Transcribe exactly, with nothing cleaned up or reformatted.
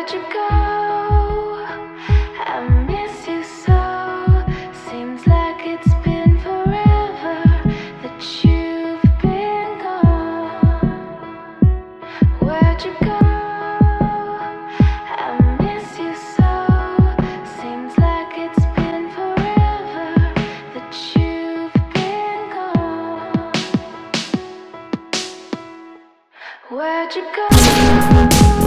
Where'd you go? I miss you so. Seems like it's been forever that you've been gone. Where'd you go? I miss you so. Seems like it's been forever that you've been gone. Where'd you go?